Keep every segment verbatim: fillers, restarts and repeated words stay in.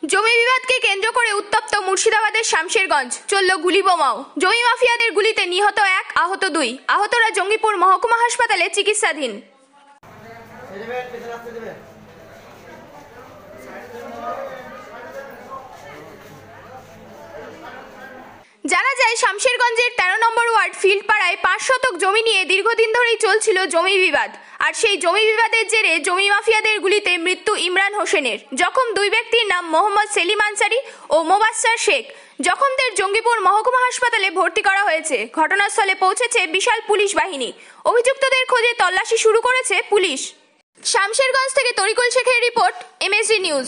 জমি বিবাদকে কেন্দ্র করে উত্তপ্ত মুর্শিদাবাদের শামশেরগঞ্জ, চলল গুলি বোমাও। জমি মাফিয়াদের গুলিতে নিহত এক, আহত দুই। আহতরা জঙ্গিপুর মহকুমা হাসপাতালে চিকিৎসাধীন। জানা যায়, শামশেরগঞ্জের তেরো নম্বর ওয়ার্ড ফিল্ডপাড়ায় পাঁচ শতক জমি নিয়ে দীর্ঘদিন ধরেই চলছিল জমি বিবাদ। আর সেই জমি বিবাদের জেরে জমি মাফিয়াদের গুলিতে মৃত্যু ইমরান হোসেনের। জখম দুই ব্যক্তির নাম মোহাম্মদ সেলিম আনসারি ও মোবাশ্বের শেখ। জখমদের জঙ্গিপুর মহকুমা হাসপাতালে ভর্তি করা হয়েছে। ঘটনাস্থলে পৌঁছেছে বিশাল পুলিশ বাহিনী। অভিযুক্তদের খোঁজে তল্লাশি শুরু করেছে পুলিশ। শামশেরগঞ্জ থেকে তরিকুল শেখের রিপোর্ট, এমএসডি নিউজ।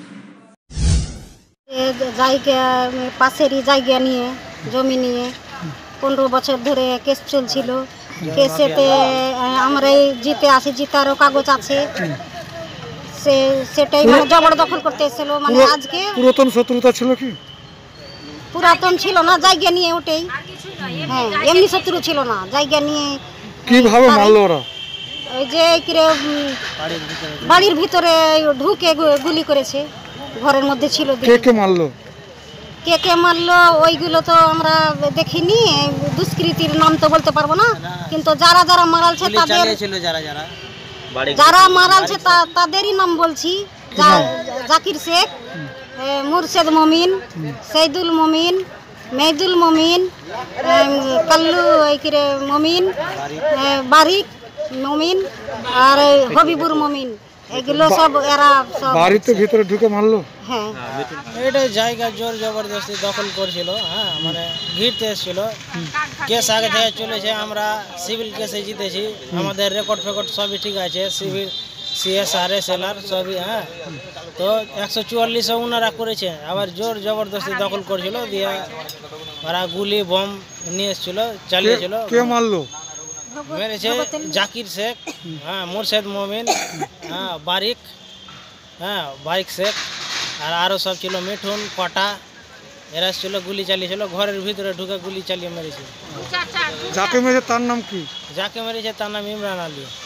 জায়গা পাশেরই জায়গা নিয়ে জমি নিয়ে পনেরো বছর ধরে কেস চলছিল। কেসেতে আমরা জিতে আসি, জিতারও কাগজ আছে। সে সেটাই মানে জবরদখল করতে এসেছিল। মানে আজকে পুরাতন শত্রুতা ছিল কি? পুরাতন ছিল না, জায়গা নিয়ে ওটাই। হ্যাঁ, এমনি শত্রু ছিল না, জায়গা নিয়ে। কিভাবে মারলো ওরা? ওই যে বাড়ির ভিতরে ঢুকে গুলি করেছে। ঘরের মধ্যে ছিল। কে কে মারলো? কে কে মারলো ওইগুলো তো আমরা দেখিনি। দুষ্কৃতির নাম তো বলতে পারবো না, কিন্তু যারা যারা মারালছে তাদের যারা মারালছে তাদেরই নাম বলছি। জাকির শেখ, মুর্শেদ মমিন, সৈদুল মমিন, মেহদুল মমিন, কাল্লু মমিন, বারিক মমিন আর হবিবুর মমিন। এগুলো সব এরা সব বাড়িতে ভিতরে ঢুকে মারলো। হ্যাঁ, এটা জায়গা জোর জবরদস্তি দখল করছিল। হ্যাঁ, মানে ঘিরতে এসেছিল। কেস আগে থেকে চলেছে, আমরা সিভিল কেসে জিতেছি। আমাদের রেকর্ড ফেকর্ড সবই ঠিক আছে, সিভিল সিএসআর এসএলআর সবই। হ্যাঁ, তো একশো চুয়াল্লিশে ওনারা করেছে, আবার জোর জবরদস্তি দখল করছিল। দিয়ে ওরা গুলি বম নিয়ে এসেছিল, চালিয়েছিল। কে মারলো? মেরেছে জাকির শেখ, হ্যাঁ, মুর্শেদ মমিন, হ্যাঁ, বারিক, হ্যাঁ, বারিক শেখ, আর আরও সব ছিল, মিঠুন, কটা। এরা ছিল, গুলি চালিয়েছিল। ঘরের ভিতরে ঢুকে গুলি চালিয়ে মেরেছে। যাকে মেরেছে তার নাম কি? যাকে মেরেছে তার নাম ইমরান আলী।